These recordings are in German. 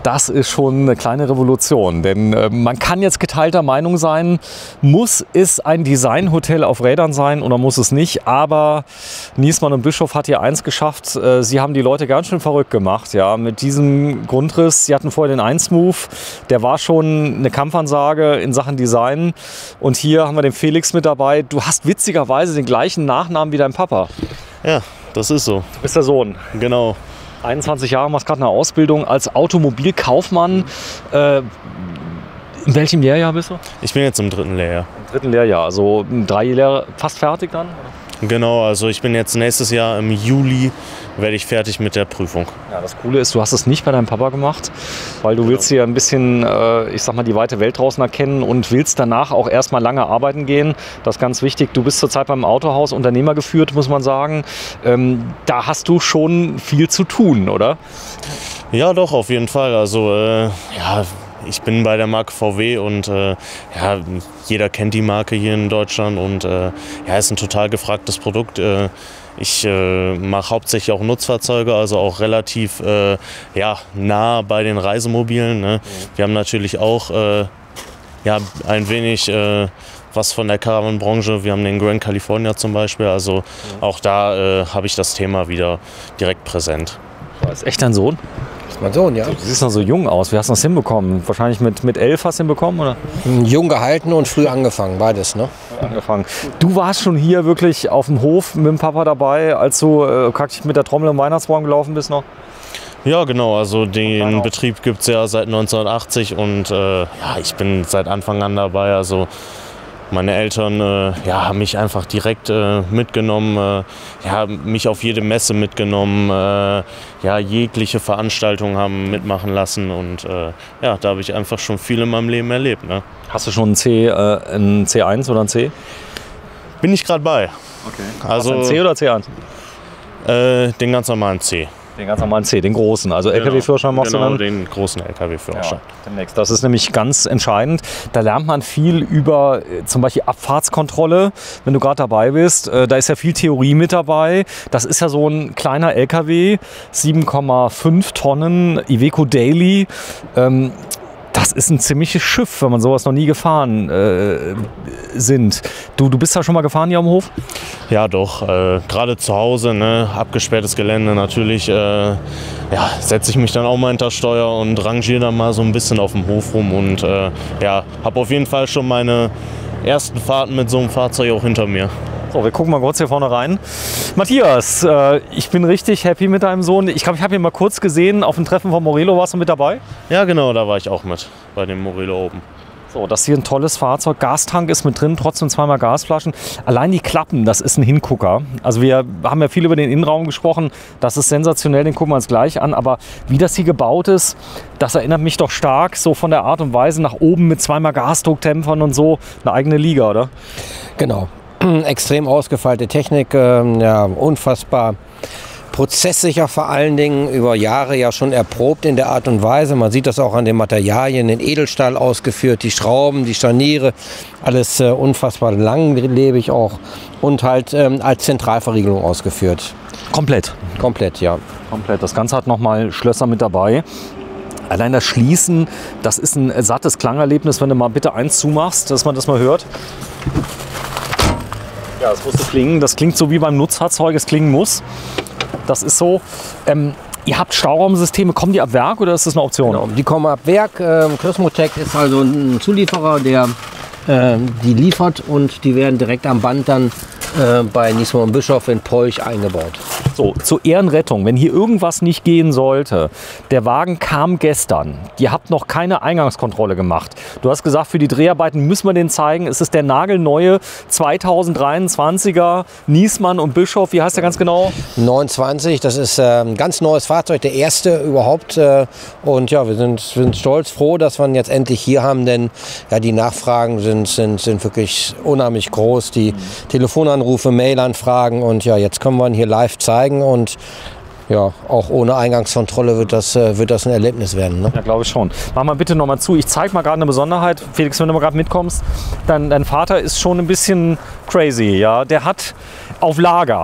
Das ist schon eine kleine Revolution, denn man kann jetzt geteilter Meinung sein, muss es ein Designhotel auf Rädern sein oder muss es nicht, aber Niesmann und Bischoff hat hier eins geschafft, sie haben die Leute ganz schön verrückt gemacht, ja, mit diesem Grundriss. Sie hatten vorher den 1-Move, der war schon eine Kampfansage in Sachen Design und hier haben wir den Felix mit dabei. Du hast witzigerweise den gleichen Nachnamen wie dein Papa. Ja, das ist so. Du bist der Sohn. Genau. 21 Jahre, machst gerade eine Ausbildung als Automobilkaufmann. In welchem Lehrjahr bist du? Ich bin jetzt im 3. Lehrjahr. Im 3. Lehrjahr, also 3 Jahre fast fertig dann? Genau, also ich bin jetzt nächstes Jahr im Juli, werde ich fertig mit der Prüfung. Ja, das Coole ist, du hast es nicht bei deinem Papa gemacht, weil du willst hier ein bisschen, ich sag mal, die weite Welt draußen erkennen und willst danach auch erstmal lange arbeiten gehen. Das ist ganz wichtig. Du bist zurzeit beim Autohaus Unternehmer geführt, muss man sagen. Da hast du schon viel zu tun, oder? Ja, doch, auf jeden Fall. Also, ja, ich bin bei der Marke VW und ja, jeder kennt die Marke hier in Deutschland und ja, ist ein total gefragtes Produkt. Ich mache hauptsächlich auch Nutzfahrzeuge, also auch relativ ja, nah bei den Reisemobilen. Ne? Wir haben natürlich auch ja, ein wenig was von der Caravan-Branche. Wir haben den Grand California zum Beispiel, also auch da habe ich das Thema wieder direkt präsent. Das ist echt dein Sohn? Das ist mein Sohn, ja. Du siehst noch so jung aus. Wie hast du das hinbekommen? Wahrscheinlich mit 11 hast du hinbekommen, oder? Jung gehalten und früh angefangen, beides, ne? Angefangen. Du warst schon hier wirklich auf dem Hof mit dem Papa dabei, als du praktisch mit der Trommel im Weihnachtsbaum gelaufen bist noch? Ja, genau. Also den Betrieb gibt es ja seit 1980 und ja, ich bin seit Anfang an dabei. Also meine Eltern ja, haben mich einfach direkt mitgenommen, ja, mich auf jede Messe mitgenommen, ja, jegliche Veranstaltungen haben mitmachen lassen und ja, da habe ich einfach schon viel in meinem Leben erlebt. Ne? Hast du schon ein C1 oder ein C? Bin ich gerade bei. Okay. Also ein C oder C1? Den ganz normalen C. Den ganz normalen C, den großen, also Genau. LKW-Führerschein machst du dann? Den großen LKW-Führerschein. Ja, demnächst. Das ist nämlich ganz entscheidend. Da lernt man viel über zum Beispiel Abfahrtskontrolle, wenn du gerade dabei bist. Da ist ja viel Theorie mit dabei. Das ist ja so ein kleiner LKW, 7,5 Tonnen, Iveco Daily. Das ist ein ziemliches Schiff, wenn man sowas noch nie gefahren sind. Du bist da schon mal gefahren hier am Hof? Ja, doch. Gerade zu Hause, ne, abgesperrtes Gelände natürlich. Ja, setze ich mich dann auch mal hinter Steuer und rangiere dann mal so ein bisschen auf dem Hof rum. Und ja, habe auf jeden Fall schon meine ersten Fahrten mit so einem Fahrzeug auch hinter mir. So, wir gucken mal kurz hier vorne rein. Matthias, ich bin richtig happy mit deinem Sohn. Ich glaube, ich habe ihn mal kurz gesehen auf dem Treffen von Morelo. Warst du mit dabei? Ja, genau, da war ich auch mit bei dem Morelo Open. So, das ist hier ein tolles Fahrzeug. Gastank ist mit drin, trotzdem 2-mal Gasflaschen. Allein die Klappen, das ist ein Hingucker. Also wir haben ja viel über den Innenraum gesprochen. Das ist sensationell, den gucken wir uns gleich an. Aber wie das hier gebaut ist, das erinnert mich doch stark so von der Art und Weise nach oben mit 2-mal Gasdruckdämpfern und so. Eine eigene Liga, oder? Genau. Extrem ausgefeilte Technik, ja, unfassbar prozesssicher vor allen Dingen, über Jahre ja schon erprobt in der Art und Weise. Man sieht das auch an den Materialien, in Edelstahl ausgeführt, die Schrauben, die Scharniere, alles unfassbar langlebig auch und halt als Zentralverriegelung ausgeführt. Komplett. Komplett, ja. Komplett. Das Ganze hat nochmal Schlösser mit dabei. Allein das Schließen, das ist ein sattes Klangerlebnis, wenn du mal bitte eins zumachst, dass man das mal hört. Ja, das musste klingen. Das klingt so wie beim Nutzfahrzeug, es klingen muss. Das ist so. Ihr habt Stauraumsysteme, kommen die ab Werk oder ist das eine Option? Genau, die kommen ab Werk. Cosmotec ist also ein Zulieferer, der die liefert und die werden direkt am Band dann bei Niesmann und Bischoff in Polch eingebaut. So, zur Ehrenrettung, wenn hier irgendwas nicht gehen sollte, der Wagen kam gestern, ihr habt noch keine Eingangskontrolle gemacht. Du hast gesagt, für die Dreharbeiten müssen wir den zeigen. Es ist der nagelneue 2023er Niesmann und Bischoff, wie heißt der ganz genau? 29, das ist ein ganz neues Fahrzeug, der erste überhaupt. Und ja, wir sind stolz, froh, dass wir ihn jetzt endlich hier haben, denn ja, die Nachfragen sind wirklich unheimlich groß. Die Telefonanrufe, Mailanfragen und ja, jetzt können wir ihn hier live zeigen und ja, auch ohne Eingangskontrolle wird das ein Erlebnis werden. Ne? Ja, glaube ich schon. Mach mal bitte noch mal zu. Ich zeige mal gerade eine Besonderheit. Felix, wenn du mal gerade mitkommst, dein Vater ist schon ein bisschen crazy. Ja? Der hat auf Lager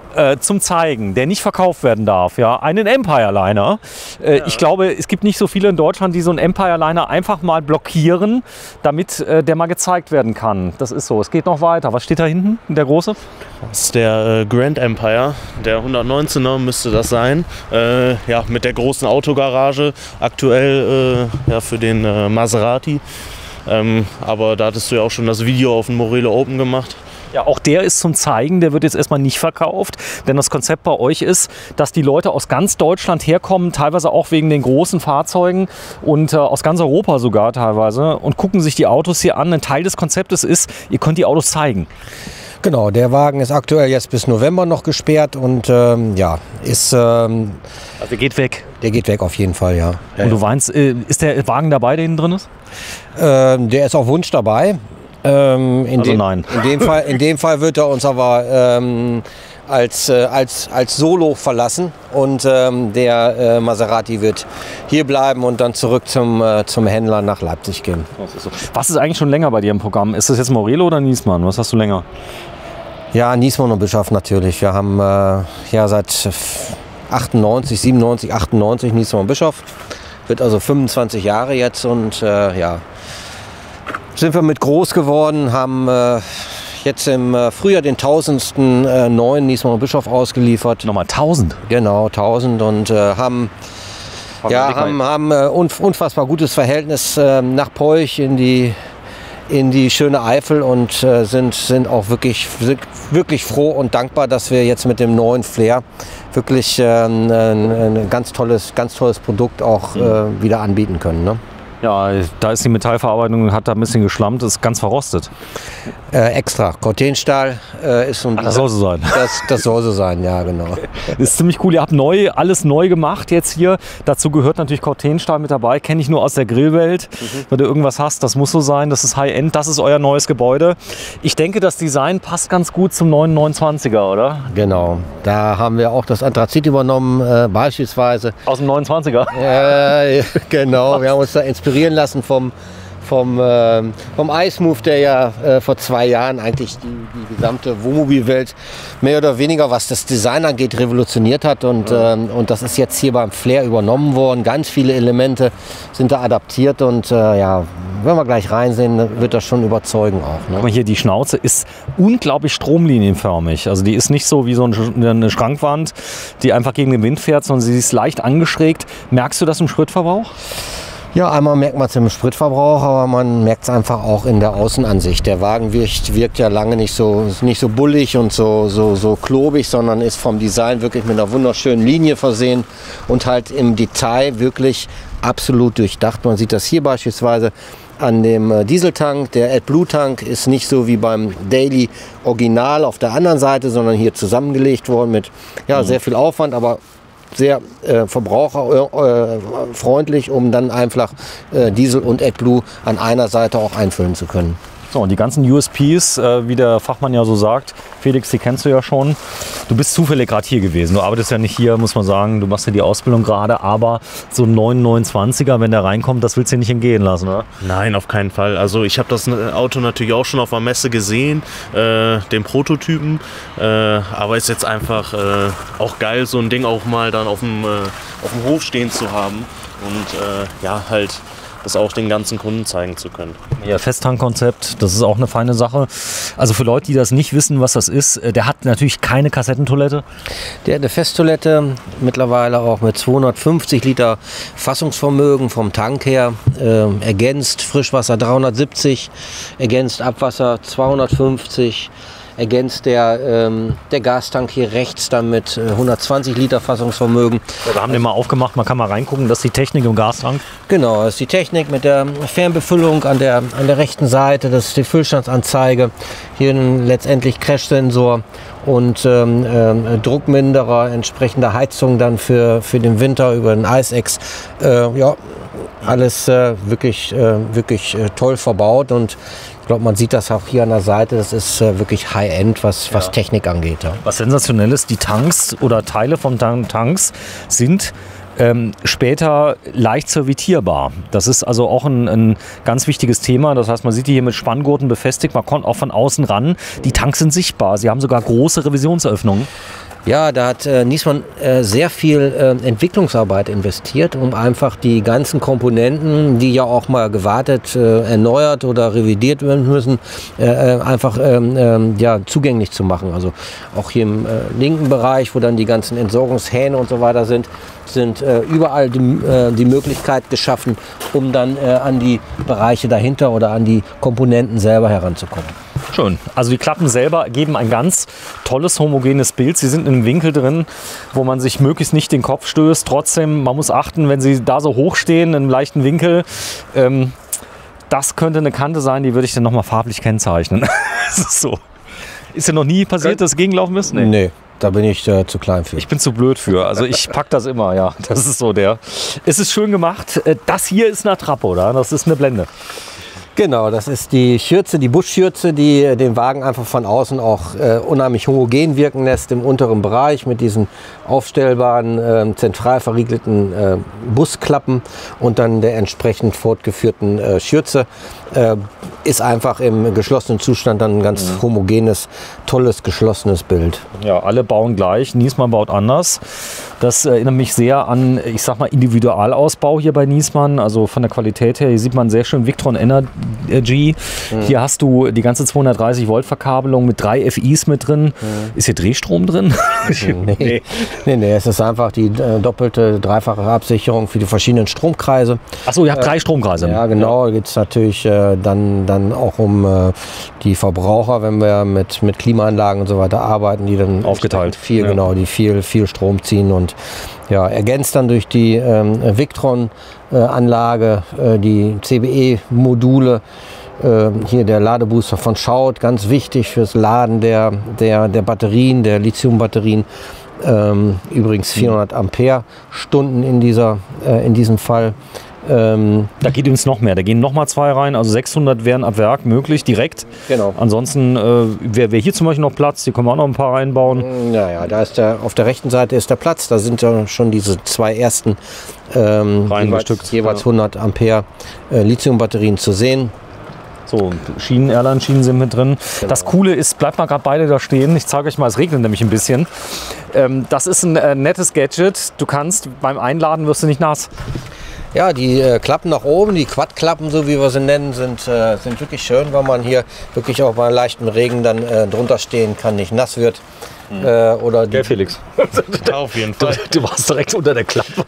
zum Zeigen, der nicht verkauft werden darf, ja, einen Empire-Liner. Ich glaube, es gibt nicht so viele in Deutschland, die so einen Empire-Liner einfach mal blockieren, damit der mal gezeigt werden kann. Das ist so. Es geht noch weiter. Was steht da hinten, der große? Das ist der Grand Empire, der 119er müsste das sein. Ja, mit der großen Autogarage, aktuell ja, für den Maserati. Aber da hattest du ja auch schon das Video auf dem Morelo Open gemacht. Ja, auch der ist zum Zeigen, der wird jetzt erstmal nicht verkauft, denn das Konzept bei euch ist, dass die Leute aus ganz Deutschland herkommen, teilweise auch wegen den großen Fahrzeugen und aus ganz Europa sogar teilweise und gucken sich die Autos hier an. Ein Teil des Konzeptes ist, ihr könnt die Autos zeigen. Genau, der Wagen ist aktuell jetzt bis November noch gesperrt und ja, ist... Also der geht weg? Der geht weg auf jeden Fall, ja. Und du meinst, ist der Wagen dabei, der hinten drin ist? Der ist auf Wunsch dabei. In dem Fall wird er uns aber als Solo verlassen und der Maserati wird hier bleiben und dann zurück zum Händler nach Leipzig gehen. Was ist eigentlich schon länger bei dir im Programm? Ist das jetzt Morelo oder Niesmann? Was hast du länger? Ja, Niesmann und Bischoff natürlich. Wir haben ja seit 97, 98 Niesmann und Bischoff. Wird also 25 Jahre jetzt und ja, sind wir mit groß geworden, haben jetzt im Frühjahr den 1000. neuen Niesmann und Bischoff ausgeliefert. Nochmal 1000? Genau, 1000 und haben unfassbar gutes Verhältnis nach Peuch in die schöne Eifel und sind auch wirklich froh und dankbar, dass wir jetzt mit dem neuen Flair wirklich ein ganz tolles Produkt auch wieder anbieten können. Ne? Ja, da ist die Metallverarbeitung, hat da ein bisschen geschlammt, ist ganz verrostet. Extra. Cortenstahl ist so. Das soll so sein. Das soll so sein, ja, genau. Das ist ziemlich cool. Ihr habt alles neu gemacht jetzt hier. Dazu gehört natürlich Cortenstahl mit dabei. Kenne ich nur aus der Grillwelt. Wenn du irgendwas hast, das muss so sein. Das ist High-End. Das ist euer neues Gebäude. Ich denke, das Design passt ganz gut zum neuen 29er, oder? Genau. Da haben wir auch das Anthrazit übernommen, beispielsweise. Aus dem 29er? Genau. Wir haben uns da inspirieren lassen vom Ice Move, der ja vor 2 Jahren eigentlich die gesamte Wohnmobilwelt mehr oder weniger, was das Design angeht, revolutioniert hat. Und das ist jetzt hier beim Flair übernommen worden. Ganz viele Elemente sind da adaptiert und ja, wenn wir gleich reinsehen, wird das schon überzeugen auch. Ne? Guck mal hier, die Schnauze ist unglaublich stromlinienförmig. Also die ist nicht so wie so eine Schrankwand, die einfach gegen den Wind fährt, sondern sie ist leicht angeschrägt. Merkst du das im Schrittverbrauch? Ja, einmal merkt man es im Spritverbrauch, aber man merkt es einfach auch in der Außenansicht. Der Wagen wirkt ja lange nicht so bullig und so klobig, sondern ist vom Design wirklich mit einer wunderschönen Linie versehen und halt im Detail wirklich absolut durchdacht. Man sieht das hier beispielsweise an dem Dieseltank. Der AdBlue-Tank ist nicht so wie beim Daily Original auf der anderen Seite, sondern hier zusammengelegt worden mit sehr viel Aufwand, aber sehr verbraucherfreundlich, um dann einfach Diesel und AdBlue an einer Seite auch einfüllen zu können. So, und die ganzen USPs, wie der Fachmann ja so sagt, Felix, die kennst du ja schon. Du bist zufällig gerade hier gewesen. Du arbeitest ja nicht hier, muss man sagen. Du machst ja die Ausbildung gerade, aber so ein 929er, wenn der reinkommt, das willst du dir nicht entgehen lassen, oder? Nein, auf keinen Fall. Also ich habe das Auto natürlich auch schon auf der Messe gesehen, den Prototypen. Aber ist jetzt einfach auch geil, so ein Ding auch mal dann auf dem Hof stehen zu haben. Und ja, halt das auch den ganzen Kunden zeigen zu können. Ja, Festtankkonzept, das ist auch eine feine Sache. Also für Leute, die das nicht wissen, was das ist, der hat natürlich keine Kassettentoilette. Der hat eine Festtoilette, mittlerweile auch mit 250 Liter Fassungsvermögen vom Tank her, ergänzt Frischwasser 370, ergänzt Abwasser 250, ergänzt der Gastank hier rechts dann mit 120 Liter Fassungsvermögen. Ja, wir haben den mal aufgemacht, man kann mal reingucken, das ist die Technik im Gastank. Genau, das ist die Technik mit der Fernbefüllung an der rechten Seite, das ist die Füllstandsanzeige, hier letztendlich Crashsensor und Druckminderer, entsprechende Heizung dann für den Winter über den IceX. Ja, alles wirklich toll verbaut und ich glaube, man sieht das auch hier an der Seite, das ist wirklich High-End, was Technik angeht. Ja. Was sensationell ist, die Tanks oder Teile von Tanks sind später leicht servitierbar. Das ist also auch ein ganz wichtiges Thema. Das heißt, man sieht die hier mit Spanngurten befestigt, man kommt auch von außen ran. Die Tanks sind sichtbar, sie haben sogar große Revisionsöffnungen. Ja, da hat Niesmann sehr viel Entwicklungsarbeit investiert, um einfach die ganzen Komponenten, die ja auch mal gewartet, erneuert oder revidiert werden müssen, einfach zugänglich zu machen. Also auch hier im linken Bereich, wo dann die ganzen Entsorgungshähne und so weiter sind überall die Möglichkeit geschaffen, um dann an die Bereiche dahinter oder an die Komponenten selber heranzukommen. Schön. Also die Klappen selber geben ein ganz tolles, homogenes Bild. Sie sind in einem Winkel drin, wo man sich möglichst nicht den Kopf stößt. Trotzdem, man muss achten, wenn sie da so hoch stehen, in einem leichten Winkel, das könnte eine Kante sein, die würde ich dann nochmal farblich kennzeichnen. Das ist so. Ist dir noch nie passiert, dass es gegenlaufen ist? Nee. Da bin ich zu klein für. Ich bin zu blöd für. Also ich pack das immer, ja. Das ist so der. Es ist schön gemacht. Das hier ist eine Attrappe, oder? Das ist eine Blende. Genau, das ist die Schürze, die Buschschürze, die den Wagen einfach von außen auch unheimlich homogen wirken lässt im unteren Bereich mit diesen aufstellbaren, zentral verriegelten Busklappen und dann der entsprechend fortgeführten Schürze. Ist einfach im geschlossenen Zustand dann ein ganz homogenes, tolles, geschlossenes Bild. Ja, alle bauen gleich. Niesmann baut anders. Das erinnert mich sehr an, ich sag mal, Individualausbau hier bei Niesmann. Also von der Qualität her, hier sieht man sehr schön Victron Energy. Hier hast du die ganze 230 Volt Verkabelung mit 3 FIs mit drin. Ist hier Drehstrom drin? Nee, es ist einfach die doppelte, dreifache Absicherung für die verschiedenen Stromkreise. Achso, ihr habt 3 Stromkreise. Ja, genau. Da geht es natürlich dann auch um die Verbraucher, wenn wir mit Klimaanlagen und so weiter arbeiten, die dann aufgeteilt die viel Strom ziehen und ja, ergänzt dann durch die Victron-Anlage, die CBE-Module. Hier der Ladebooster von Schaut, ganz wichtig fürs Laden der Batterien, der Lithium-Batterien. Übrigens 400 Ampere-Stunden in diesem Fall. Da geht uns noch mehr, da gehen noch mal 2 rein, also 600 wären ab Werk möglich, direkt. Genau. Ansonsten wäre hier zum Beispiel noch Platz, hier können wir auch noch ein paar reinbauen. Ja, da ist auf der rechten Seite ist der Platz, da sind ja schon diese 2 ersten jeweils 100 Ampere Lithium-Batterien zu sehen. So, Airline-Schienen sind mit drin. Genau. Das Coole ist, bleibt mal gerade beide da stehen. Ich zeige euch mal, es regnet nämlich ein bisschen. Das ist ein nettes Gadget. Du kannst beim Einladen wirst du nicht nass. Ja, die Klappen nach oben, die Quad-Klappen, so wie wir sie nennen, sind wirklich schön, weil man hier wirklich auch bei leichtem Regen dann drunter stehen kann, nicht nass wird. Gell, Felix? Ja, auf jeden Fall. Du warst direkt unter der Klappe.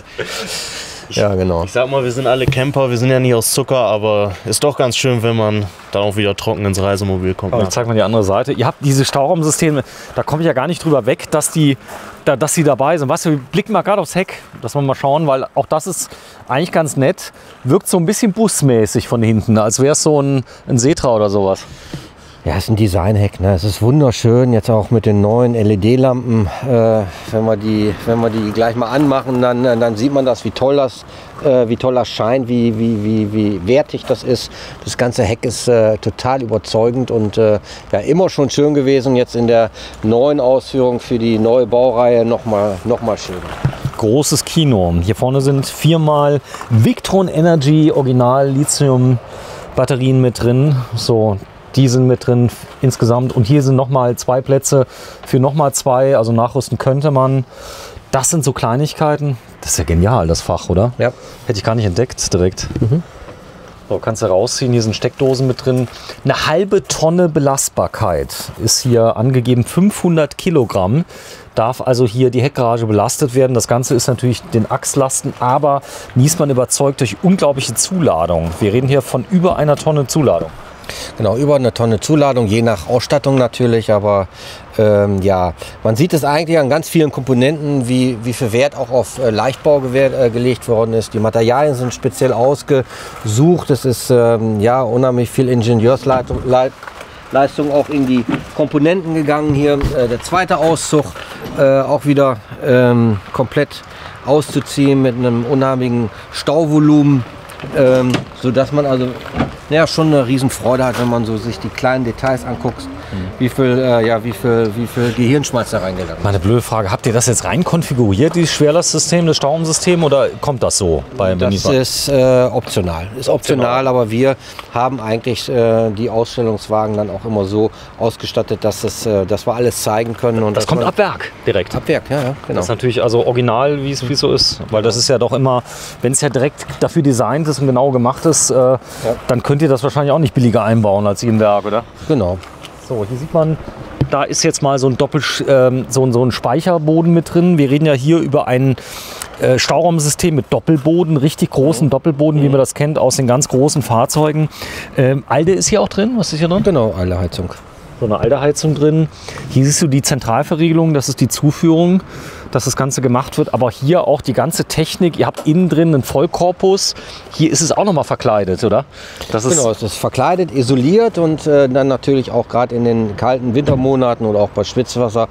Ja, genau. Ich sag mal, wir sind alle Camper, wir sind ja nicht aus Zucker, aber ist doch ganz schön, wenn man dann auch wieder trocken ins Reisemobil kommt. Ich zeig mal die andere Seite. Ihr habt diese Stauraumsysteme, da komme ich ja gar nicht drüber weg, dass die dabei sind. Weißt du, wir blicken mal gerade aufs Heck, dass wir mal schauen, weil auch das ist eigentlich ganz nett. Wirkt so ein bisschen busmäßig von hinten, als wäre es so ein Setra oder sowas. Ja, es ist ein Designhack, ne? Es ist wunderschön, jetzt auch mit den neuen LED-Lampen. Wenn wir die gleich mal anmachen, dann sieht man das, wie toll das scheint, wie wertig das ist. Das ganze Heck ist total überzeugend und immer schon schön gewesen. Jetzt in der neuen Ausführung für die neue Baureihe noch mal schöner. Großes Kino. Hier vorne sind 4x Victron Energy Original Lithium Batterien mit drin. So. Die sind mit drin insgesamt und hier sind nochmal 2 Plätze für nochmal 2, also nachrüsten könnte man. Das sind so Kleinigkeiten. Das ist ja genial, das Fach, oder? Ja. Hätte ich gar nicht entdeckt direkt. So, kannst du rausziehen, hier sind Steckdosen mit drin. Eine halbe Tonne Belastbarkeit ist hier angegeben, 500 Kilogramm. Darf also hier die Heckgarage belastet werden. Das Ganze ist natürlich den Achslasten, aber Niesmann überzeugt durch unglaubliche Zuladung. Wir reden hier von über 1 Tonne Zuladung. Genau, über 1 Tonne Zuladung, je nach Ausstattung natürlich, aber man sieht es eigentlich an ganz vielen Komponenten, wie viel Wert auch auf Leichtbau gelegt worden ist. Die Materialien sind speziell ausgesucht, es ist unheimlich viel Ingenieursleistung auch in die Komponenten gegangen. Hier der zweite Auszug, auch wieder komplett auszuziehen mit einem unheimlichen Stauvolumen, sodass man also schon eine Riesenfreude hat, wenn man so sich die kleinen Details anguckt. wie viel Gehirnschmalz da reingegangen ist. Meine blöde Frage, habt ihr das jetzt rein konfiguriert, dieses Schwerlastsystem, das Stauraumsystem, oder kommt das so? Das ist optional. Ist optional, aber wir haben eigentlich die Ausstellungswagen dann auch immer so ausgestattet, dass wir alles zeigen können. Und das kommt ab Werk direkt. Ab Werk, ja, genau. Das ist natürlich also original, wie es so ist. Weil das ist ja doch immer, wenn es ja direkt dafür designt ist und genau gemacht ist, dann könnt ihr das wahrscheinlich auch nicht billiger einbauen als im Werk, oder? Genau. So, hier sieht man, da ist jetzt mal so ein Speicherboden mit drin. Wir reden ja hier über ein Stauraumsystem mit Doppelboden, richtig großen Doppelboden, wie man das kennt aus den ganz großen Fahrzeugen. Alde ist hier auch drin. Was ist hier drin? Genau, Alde-Heizung. So eine Alde-Heizung drin. Hier siehst du die Zentralverriegelung, das ist die Zuführung, dass das Ganze gemacht wird. Aber hier auch die ganze Technik. Ihr habt innen drin einen Vollkorpus. Hier ist es auch noch mal verkleidet, oder? Genau, es ist verkleidet, isoliert und dann natürlich auch gerade in den kalten Wintermonaten oder auch bei Schwitzwasser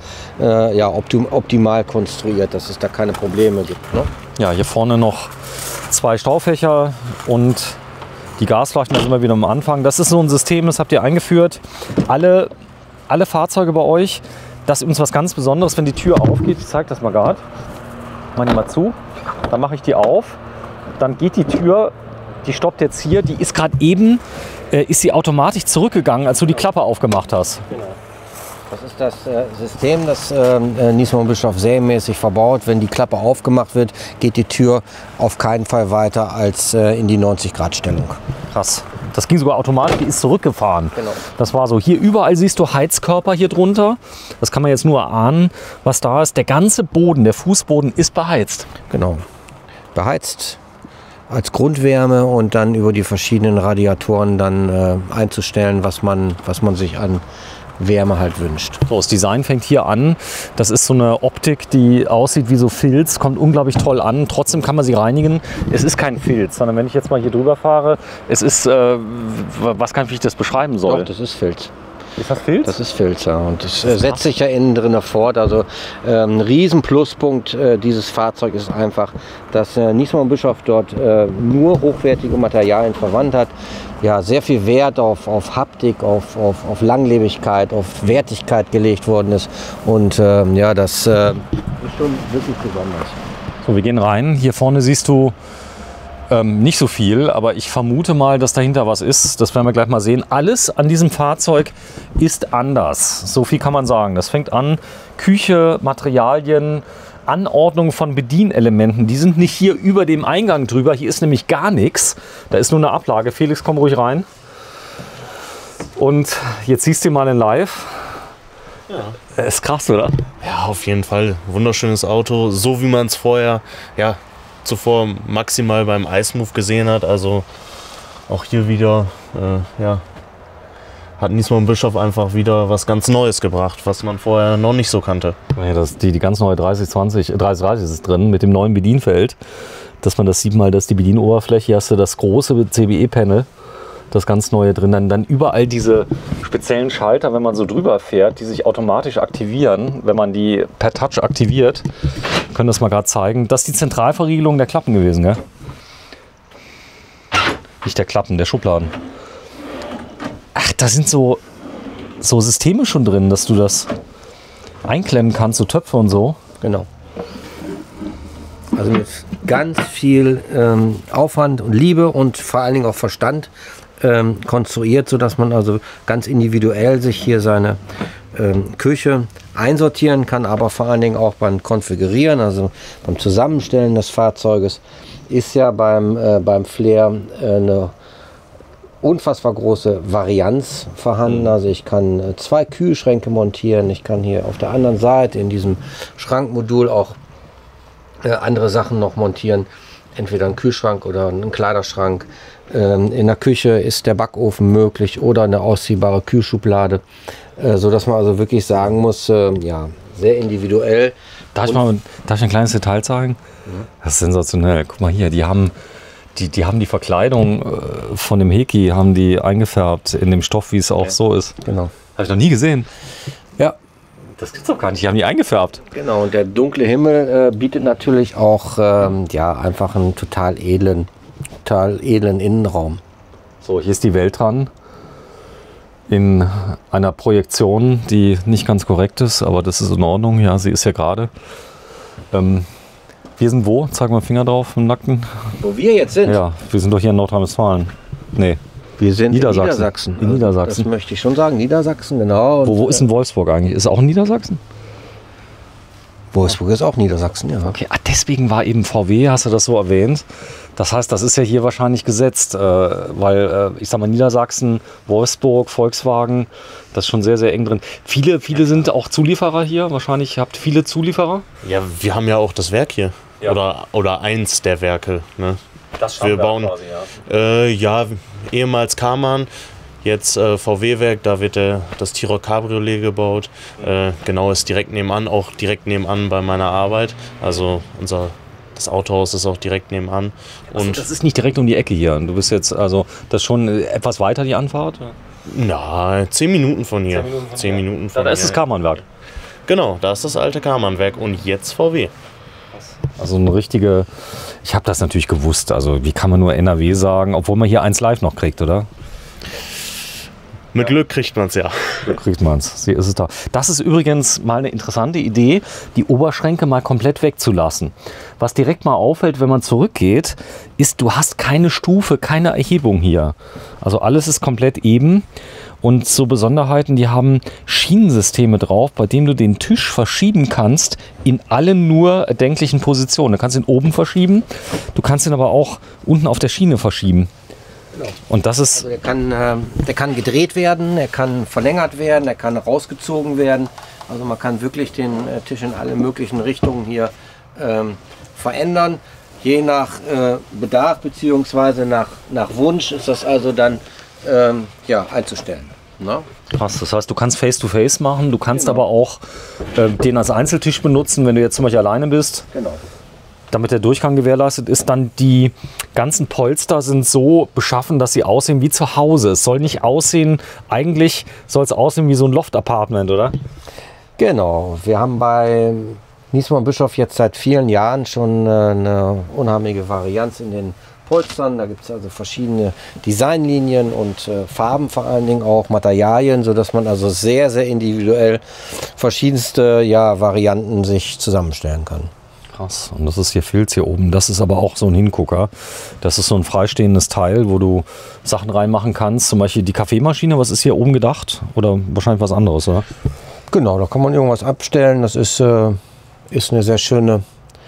optimal konstruiert, dass es da keine Probleme gibt. Ne? Ja, hier vorne noch 2 Staufächer und die Gasflaschen, da sind wir wieder am Anfang. Das ist so ein System, das habt ihr eingeführt. Alle Fahrzeuge bei euch, das ist uns was ganz Besonderes, wenn die Tür aufgeht. Ich zeige das mal gerade. Mach die mal zu. Dann mache ich die auf. Dann geht die Tür, die stoppt jetzt hier. Die ist gerade eben, ist sie automatisch zurückgegangen, als du die Klappe aufgemacht hast. Genau. Das ist das System, das Niesmann Bischof serienmäßig verbaut. Wenn die Klappe aufgemacht wird, geht die Tür auf keinen Fall weiter als in die 90-Grad-Stellung. Krass. Das ging sogar automatisch, die ist zurückgefahren. Genau. Das war so. Hier überall siehst du Heizkörper hier drunter. Das kann man jetzt nur erahnen, was da ist. Der ganze Boden, der Fußboden ist beheizt. Genau. Beheizt als Grundwärme und dann über die verschiedenen Radiatoren dann einzustellen, was man sich an Wärme halt wünscht. So, das Design fängt hier an. Das ist so eine Optik, die aussieht wie so Filz, kommt unglaublich toll an. Trotzdem kann man sie reinigen. Es ist kein Filz, sondern wenn ich jetzt mal hier drüber fahre, es ist, was kann ich das beschreiben soll? Doch, das ist Filz. Ist das Filz? Das ist Filz, ja. Und das setzt sich ja innen drin fort. Also ein riesen Pluspunkt dieses Fahrzeugs ist einfach, dass Niesmann Bischof dort nur hochwertige Materialien verwandt hat. Ja, sehr viel Wert auf Haptik, auf Langlebigkeit, auf Wertigkeit gelegt worden ist. Und das ist schon wirklich besonders. So, wir gehen rein. Hier vorne siehst du nicht so viel, aber ich vermute mal, dass dahinter was ist. Das werden wir gleich mal sehen. Alles an diesem Fahrzeug ist anders. So viel kann man sagen. Das fängt an, Küche, Materialien, Anordnung von Bedienelementen. Die sind nicht hier über dem Eingang drüber. Hier ist nämlich gar nichts. Da ist nur eine Ablage. Felix, komm ruhig rein. Und jetzt siehst du mal in live. Ja. Ist krass, oder? Ja, auf jeden Fall. Wunderschönes Auto. So wie man es vorher, zuvor maximal beim Ice-Move gesehen hat. Also auch hier wieder, hat Niesmann Bischof einfach wieder was ganz Neues gebracht, was man vorher noch nicht so kannte. Ja, die ganz neue 3030 ist drin mit dem neuen Bedienfeld. Dass man das sieht mal, dass die Bedienoberfläche, hier hast du das große CBE-Panel, das ganz neue drin. Dann überall diese speziellen Schalter, wenn man so drüber fährt, die sich automatisch aktivieren, wenn man die per Touch aktiviert. Wir können das mal gerade zeigen. Das ist die Zentralverriegelung der Klappen gewesen, gell? Nicht der Klappen, der Schubladen. Ach, da sind so Systeme schon drin, dass du das einklemmen kannst, so Töpfe und so. Genau. Also mit ganz viel Aufwand und Liebe und vor allen Dingen auch Verstand konstruiert, sodass man also ganz individuell sich hier seine Küche einsortieren kann, aber vor allen Dingen auch beim Konfigurieren, also beim Zusammenstellen des Fahrzeuges, ist ja beim Flair eine unfassbar große Varianz vorhanden. Also ich kann 2 Kühlschränke montieren, ich kann hier auf der anderen Seite in diesem Schrankmodul auch andere Sachen noch montieren, entweder einen Kühlschrank oder einen Kleiderschrank. In der Küche ist der Backofen möglich oder eine ausziehbare Kühlschublade, sodass man also wirklich sagen muss, sehr individuell. Darf ich ein kleines Detail zeigen? Ja. Das ist sensationell. Guck mal hier, die haben die Verkleidung von dem Heki haben die eingefärbt in dem Stoff, wie es auch so ist. Genau. Habe ich noch nie gesehen. Ja. Das gibt's doch gar nicht. Die haben die eingefärbt. Genau. Und der dunkle Himmel bietet natürlich auch einfach einen total edlen Innenraum. So, hier ist die Welt dran. in einer Projektion, die nicht ganz korrekt ist, aber das ist in Ordnung. Ja, sie ist ja gerade. Wir sind wo? Zeig mal den Finger drauf, im Nackten. Wo wir jetzt sind? Ja, wir sind doch hier in Nordrhein-Westfalen. Nee, Wir sind Niedersachsen. in Niedersachsen. In Niedersachsen. Das möchte ich schon sagen. Niedersachsen, genau. Wo ist denn Wolfsburg eigentlich? Ist auch Niedersachsen? Wolfsburg ist auch Niedersachsen, ja. Okay, deswegen war eben VW, hast du das so erwähnt. Das heißt, das ist ja hier wahrscheinlich gesetzt, weil ich sag mal Niedersachsen, Wolfsburg, Volkswagen, das ist schon sehr, sehr eng drin. Viele sind auch Zulieferer hier, wahrscheinlich habt viele Zulieferer. Ja, wir haben ja auch das Werk hier. Ja. Oder eins der Werke. Ne? Das Wir bauen quasi, ja. ja, ehemals Karmann, jetzt VW-Werk, da wird das T-Roc Cabriolet gebaut. Genau, ist direkt nebenan, auch direkt nebenan bei meiner Arbeit. Also das Autohaus ist auch direkt nebenan. Und das ist nicht direkt um die Ecke hier. Du bist jetzt, also das ist schon etwas weiter die Anfahrt? Na, 10 Minuten von hier. 10 Minuten von Da ist hier. das Karmann-Werk. Genau, da ist das alte Karmann-Werk und jetzt VW. Also eine richtige, ich habe das natürlich gewusst, also wie kann man nur NRW sagen, obwohl man hier 1 Live noch kriegt, oder? Mit Glück kriegt man es ja. Kriegt man es. Ist es da. Das ist übrigens mal eine interessante Idee, die Oberschränke mal komplett wegzulassen. Was direkt mal auffällt, wenn man zurückgeht, ist, du hast keine Stufe, keine Erhebung hier. Also alles ist komplett eben. Und so Besonderheiten, die haben Schienensysteme drauf, bei denen du den Tisch verschieben kannst in allen nur erdenklichen Positionen. Du kannst ihn oben verschieben, du kannst ihn aber auch unten auf der Schiene verschieben. Genau. Und das ist... Also der kann gedreht werden, er kann verlängert werden, er kann rausgezogen werden. Also man kann wirklich den Tisch in alle möglichen Richtungen hier verändern. Je nach Bedarf bzw. nach Wunsch ist das also dann einzustellen. Na? Krass, das heißt, du kannst Face-to-Face machen, du kannst aber auch den als Einzeltisch benutzen, wenn du jetzt zum Beispiel alleine bist. Genau. Damit der Durchgang gewährleistet ist, dann die ganzen Polster sind so beschaffen, dass sie aussehen wie zu Hause. Es soll nicht aussehen, eigentlich soll es aussehen wie so ein Loft-Apartment, oder? Genau, wir haben bei Niesmann Bischoff jetzt seit vielen Jahren schon eine unheimliche Varianz in den Polstern. Da gibt es also verschiedene Designlinien und Farben, vor allen Dingen auch Materialien, sodass man also sehr, sehr individuell verschiedenste Varianten sich zusammenstellen kann. Krass. Und das ist hier Filz hier oben. Das ist aber auch so ein Hingucker. Das ist so ein freistehendes Teil, wo du Sachen reinmachen kannst. Zum Beispiel die Kaffeemaschine. Was ist hier oben gedacht? Oder wahrscheinlich was anderes, oder? Genau, da kann man irgendwas abstellen. Das ist eine sehr schöne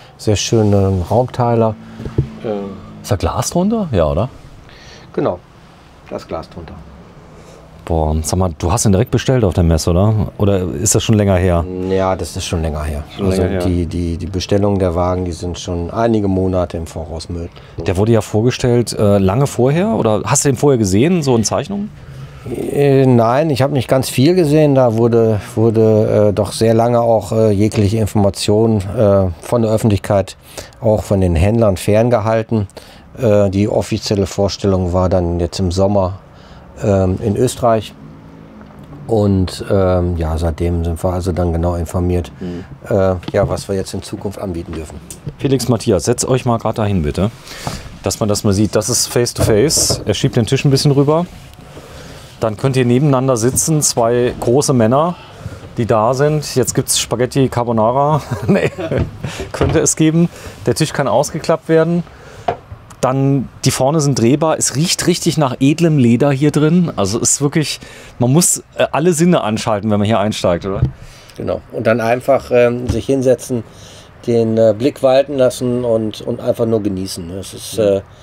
Raumteiler. Ist da Glas drunter? Ja, oder? Genau, da ist Glas drunter. Boah, sag mal, du hast ihn direkt bestellt auf der Messe, oder? Oder ist das schon länger her? Ja, das ist schon länger her. Schon also länger her. Die Bestellungen der Wagen, die sind schon einige Monate im Voraus möglich. Der wurde ja vorgestellt lange vorher, oder hast du den vorher gesehen, so in Zeichnungen? Nein, ich habe nicht ganz viel gesehen. Da wurde doch sehr lange auch jegliche Information von der Öffentlichkeit, auch von den Händlern ferngehalten. Die offizielle Vorstellung war dann jetzt im Sommer in Österreich. Und seitdem sind wir also dann genau informiert, was wir jetzt in Zukunft anbieten dürfen. Felix, Matthias, setzt euch mal gerade dahin, bitte. Dass man das mal sieht. Das ist Face-to-Face. Er schiebt den Tisch ein bisschen rüber. Dann könnt ihr nebeneinander sitzen, 2 große Männer, die da sind. Jetzt gibt es Spaghetti Carbonara. Nee, könnte es geben. Der Tisch kann ausgeklappt werden. Dann die vorne sind drehbar. Es riecht richtig nach edlem Leder hier drin. Also ist wirklich, man muss alle Sinne anschalten, wenn man hier einsteigt, oder? Genau. Und dann einfach sich hinsetzen, den Blick walten lassen und einfach nur genießen. Es ist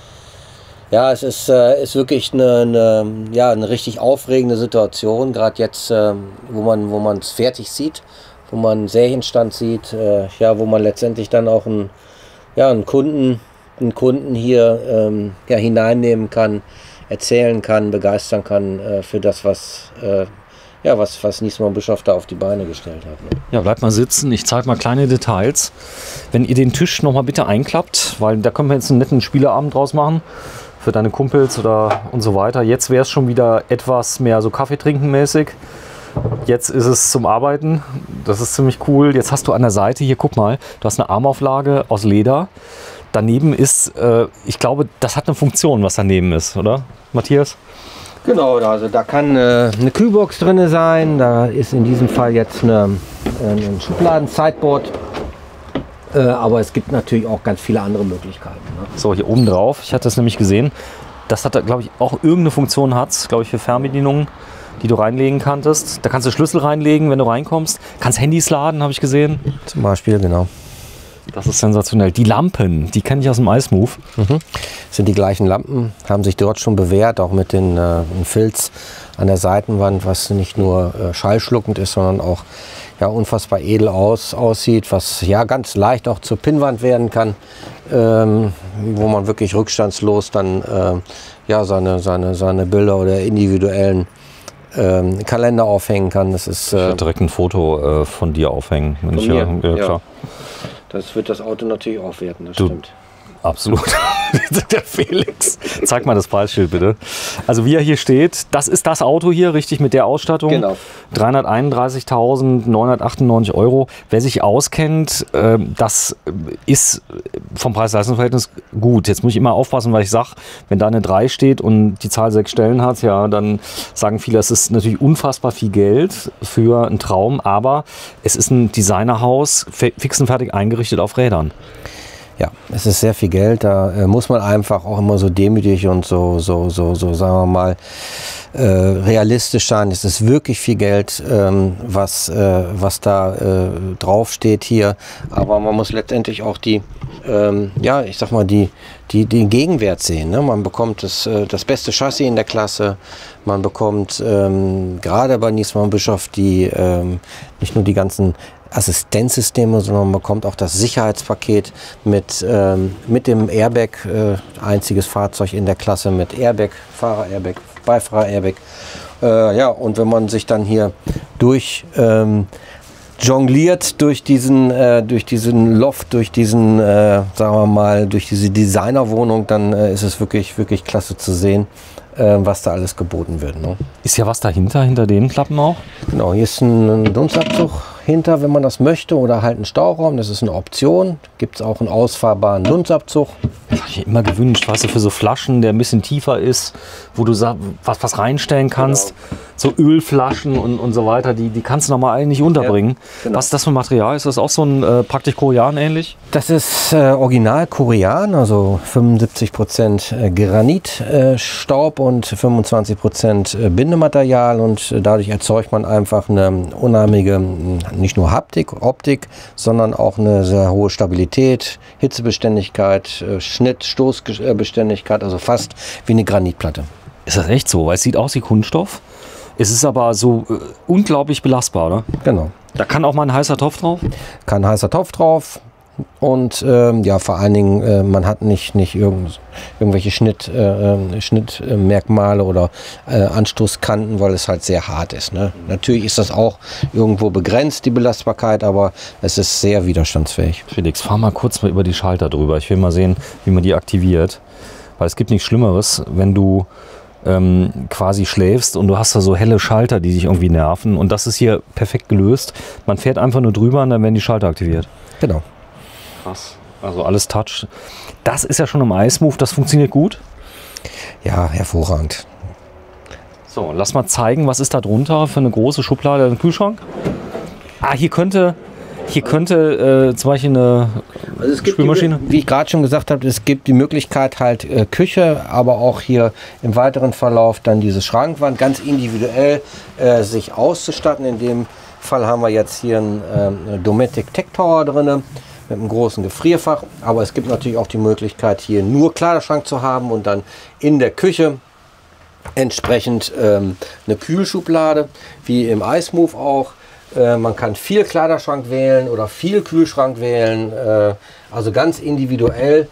ist wirklich eine richtig aufregende Situation, gerade jetzt, wo man es fertig sieht, wo man einen Serienstand sieht, wo man letztendlich dann auch einen Kunden hier hineinnehmen kann, erzählen kann, begeistern kann für das, was Niesmann Bischoff da auf die Beine gestellt hat. Ne? Ja, bleibt mal sitzen. Ich zeige mal kleine Details. Wenn ihr den Tisch noch mal bitte einklappt, weil da können wir jetzt einen netten Spieleabend draus machen. Für deine Kumpels oder und so weiter. Jetzt wäre es schon wieder etwas mehr so Kaffee trinken mäßig. Jetzt ist es zum Arbeiten. Das ist ziemlich cool. Jetzt hast du an der Seite hier, guck mal, du hast eine Armauflage aus Leder. Daneben ist, ich glaube, das hat eine Funktion, was daneben ist, oder, Matthias? Genau, also da kann eine Kühlbox drin sein, da ist in diesem Fall jetzt ein Schubladen-Sideboard, aber es gibt natürlich auch ganz viele andere Möglichkeiten. Ne? So, hier oben drauf, ich hatte das nämlich gesehen, das hat, glaube ich, auch irgendeine Funktion, glaube ich, für Fernbedienungen, die du reinlegen kannst. Da kannst du Schlüssel reinlegen, wenn du reinkommst. Kannst Handys laden, habe ich gesehen. Zum Beispiel, genau. Das ist sensationell. Die Lampen, die kenne ich aus dem iSmooth. Sind die gleichen Lampen, haben sich dort schon bewährt, auch mit den Filz an der Seitenwand, was nicht nur schallschluckend ist, sondern auch ja, unfassbar edel aussieht, was ja ganz leicht auch zur Pinnwand werden kann, wo man wirklich rückstandslos dann ja, seine Bilder oder individuellen Kalender aufhängen kann. Das ist, ich werde direkt ein Foto von dir aufhängen. Wenn ich mir? Ja, klar. Das wird das Auto natürlich aufwerten, das Du- stimmt. Absolut. Der Felix. Zeig mal das Preisschild bitte. Also wie er hier steht, das ist das Auto hier, richtig, mit der Ausstattung. Genau. 331.998 Euro. Wer sich auskennt, das ist vom Preis-Leistungs-Verhältnis gut. Jetzt muss ich immer aufpassen, weil ich sage, wenn da eine 3 steht und die Zahl 6 Stellen hat, ja, dann sagen viele, es ist natürlich unfassbar viel Geld für einen Traum, aber es ist ein Designerhaus, fix und fertig eingerichtet auf Rädern. Ja, es ist sehr viel Geld. Da muss man einfach auch immer so demütig und so sagen wir mal, realistisch sein. Es ist wirklich viel Geld, was da drauf steht hier. Aber man muss letztendlich auch ja, ich sag mal, den Gegenwert sehen. Ne? Man bekommt das beste Chassis in der Klasse. Man bekommt gerade bei Niesmann Bischoff nicht nur die ganzen Assistenzsysteme, sondern man bekommt auch das Sicherheitspaket mit dem Airbag, einziges Fahrzeug in der Klasse mit Airbag, Fahrer-Airbag, Beifahrer-Airbag. Ja, und wenn man sich dann hier jongliert durch diesen Loft, durch diesen, sagen wir mal, durch diese Designerwohnung, dann ist es wirklich, wirklich klasse zu sehen, was da alles geboten wird. Ne? Ist ja was dahinter, hinter den Klappen auch? Genau, hier ist ein Dunstabzug hinter, wenn man das möchte, oder halt ein Stauraum, das ist eine Option. Gibt es auch einen ausfahrbaren Dunstabzug. Das habe ich mir immer gewünscht, weißt du, für so Flaschen, der ein bisschen tiefer ist, wo du was reinstellen kannst. Genau. So Ölflaschen und so weiter, die kannst du normal nicht unterbringen. Ja, genau. Was ist das für ein Material? Ist das auch so ein praktisch Korean ähnlich? Das ist original Korean, also 75% Granitstaub und 25% Bindematerial, und dadurch erzeugt man einfach eine unheimliche, nicht nur Haptik, Optik, sondern auch eine sehr hohe Stabilität, Hitzebeständigkeit, Schnitt, Stoßbeständigkeit, also fast wie eine Granitplatte. Ist das echt so? Weil es sieht aus wie Kunststoff. Es ist aber so unglaublich belastbar, oder? Genau. Da kann auch mal ein heißer Topf drauf? Kann ein heißer Topf drauf. Und ja, vor allen Dingen, man hat nicht irgendwelche Schnittmerkmale oder Anstoßkanten, weil es halt sehr hart ist. Ne? Natürlich ist das auch irgendwo begrenzt, die Belastbarkeit, aber es ist sehr widerstandsfähig. Felix, fahr mal kurz über die Schalter drüber. Ich will mal sehen, wie man die aktiviert. Weil es gibt nichts Schlimmeres, wenn du quasi schläfst und du hast da so helle Schalter, die dich irgendwie nerven. Und das ist hier perfekt gelöst. Man fährt einfach nur drüber und dann werden die Schalter aktiviert. Genau. Krass. Also alles Touch. Das ist ja schon im iSmooth, das funktioniert gut. Ja, hervorragend. So, lass mal zeigen, was ist da drunter für eine große Schublade, ein Kühlschrank. Ah, hier könnte zum Beispiel eine Spülmaschine. Wie ich gerade schon gesagt habe, es gibt die Möglichkeit halt Küche, aber auch hier im weiteren Verlauf dann diese Schrankwand ganz individuell sich auszustatten. In dem Fall haben wir jetzt hier einen Dometic Tech Tower drin mit einem großen Gefrierfach, aber es gibt natürlich auch die Möglichkeit, hier nur Kleiderschrank zu haben und dann in der Küche entsprechend eine Kühlschublade, wie im iSmooth auch. Man kann viel Kleiderschrank wählen oder viel Kühlschrank wählen, also ganz individuell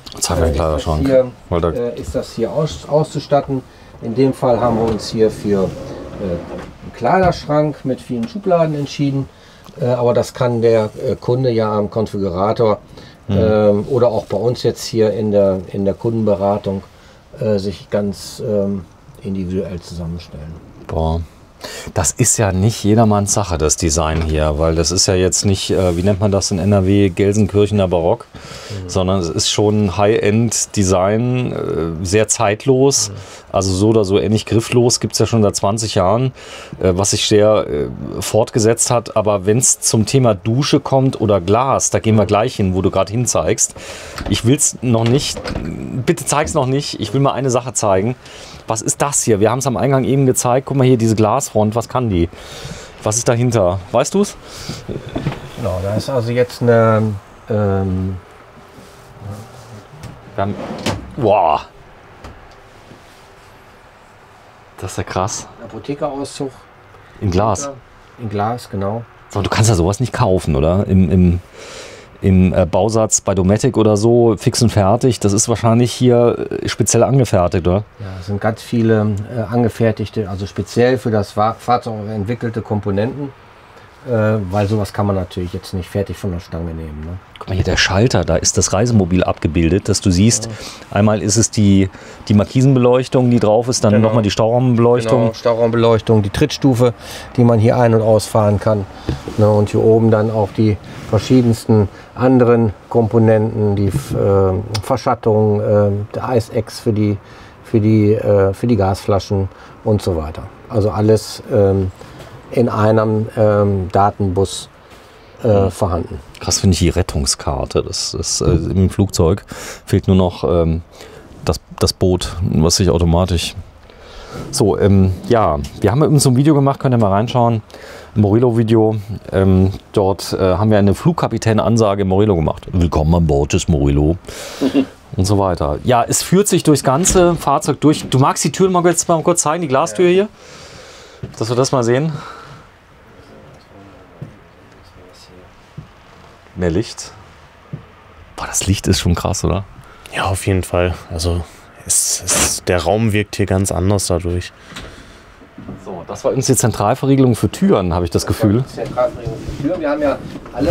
ist das hier auszustatten. In dem Fall haben wir uns hier für einen Kleiderschrank mit vielen Schubladen entschieden, aber das kann der Kunde ja am Konfigurator oder auch bei uns jetzt hier in der Kundenberatung sich ganz individuell zusammenstellen. Boah. Das ist ja nicht jedermanns Sache, das Design hier, weil das ist ja jetzt nicht, wie nennt man das in NRW, Gelsenkirchener Barock, sondern es ist schon High-End-Design, sehr zeitlos, also so oder so ähnlich grifflos, gibt es ja schon seit 20 Jahren, was sich sehr fortgesetzt hat, aber wenn es zum Thema Dusche kommt oder Glas, da gehen wir gleich hin, wo du gerade hin zeigst. Ich will es noch nicht, bitte zeig's noch nicht, ich will mal eine Sache zeigen. Was ist das hier? Wir haben es am Eingang eben gezeigt. Guck mal hier, diese Glasfront. Was kann die? Was ist dahinter? Weißt du es? Genau, da ist also jetzt eine... Wow. Das ist ja krass. Apothekerauszug. In Glas. In Glas, genau. So, du kannst ja sowas nicht kaufen, oder? Im Bausatz bei Dometic oder so, fix und fertig. Das ist wahrscheinlich hier speziell angefertigt, oder? Ja, es sind ganz viele angefertigte, also speziell für das Fahrzeug entwickelte Komponenten, weil sowas kann man natürlich jetzt nicht fertig von der Stange nehmen. Ne? Guck mal hier, der Schalter, da ist das Reisemobil abgebildet, dass du siehst, einmal ist es die Markisenbeleuchtung, die drauf ist, dann nochmal die Stauraumbeleuchtung. Genau, Stauraumbeleuchtung, die Trittstufe, die man hier ein- und ausfahren kann. Ne, und hier oben dann auch die verschiedensten anderen Komponenten, die Verschattung, der Eisex für die Gasflaschen und so weiter. Also alles in einem Datenbus vorhanden. Krass finde ich die Rettungskarte. Das ist im Flugzeug fehlt nur noch das Boot, was sich automatisch. So, ja, wir haben eben so ein Video gemacht, könnt ihr mal reinschauen. Ein Morillo-Video. Dort haben wir eine Flugkapitän-Ansage im Morillo gemacht. Willkommen an Bord des Morillo. Und so weiter. Ja, es führt sich durchs ganze Fahrzeug durch. Du magst die Tür mal kurz zeigen, die Glastür hier? Dass wir das mal sehen. Mehr Licht. Boah, das Licht ist schon krass, oder? Ja, auf jeden Fall. Also der Raum wirkt hier ganz anders dadurch. So, das war uns die Zentralverriegelung für Türen, habe ich das Gefühl. Zentralverriegelung für Türen. Wir haben ja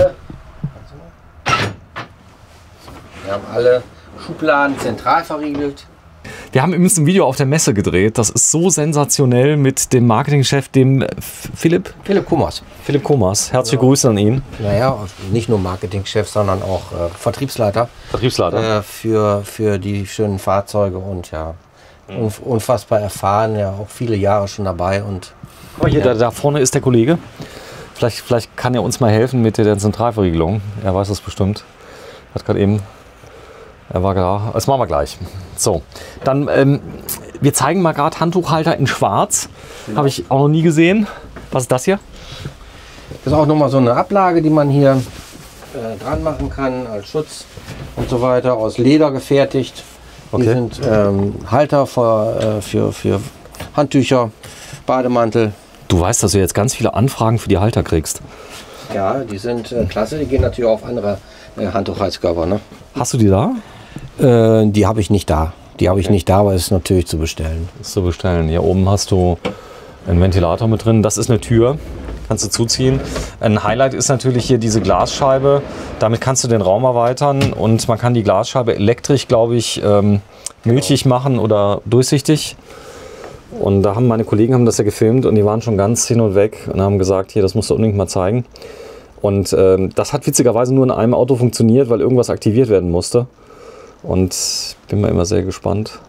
alle Schubladen zentral verriegelt. Wir haben übrigens ein Video auf der Messe gedreht. Das ist so sensationell mit dem Marketingchef, dem Philipp Kummers. Philipp Kummers. Herzliche Grüße an ihn. Naja, nicht nur Marketingchef, sondern auch Vertriebsleiter. Für die schönen Fahrzeuge und ja, unfassbar erfahren, ja auch viele Jahre schon dabei. Und guck mal hier, da vorne ist der Kollege. Vielleicht kann er uns mal helfen mit der Zentralverriegelung. Er weiß das bestimmt. Hat gerade eben. Er war da. Das machen wir gleich. So, dann, wir zeigen mal gerade Handtuchhalter in Schwarz. Genau. Habe ich auch noch nie gesehen. Was ist das hier? Das ist auch nochmal so eine Ablage, die man hier dran machen kann als Schutz und so weiter. Aus Leder gefertigt. Okay. Die sind Halter für Handtücher, Bademantel. Du weißt, dass du jetzt ganz viele Anfragen für die Halter kriegst. Ja, die sind klasse. Die gehen natürlich auf andere Handtuchheizkörper. Ne? Hast du die da? Die habe ich nicht da. Die habe ich nicht da, aber es ist natürlich zu bestellen. Ist zu bestellen. Hier oben hast du einen Ventilator mit drin. Das ist eine Tür. Kannst du zuziehen. Ein Highlight ist natürlich hier diese Glasscheibe. Damit kannst du den Raum erweitern und man kann die Glasscheibe elektrisch, glaube ich, milchig machen oder durchsichtig. Und da haben meine Kollegen das ja gefilmt und die waren schon ganz hin und weg und haben gesagt, hier, das musst du unbedingt mal zeigen. Und das hat witzigerweise nur in einem Auto funktioniert, weil irgendwas aktiviert werden musste. Und bin mal immer sehr gespannt.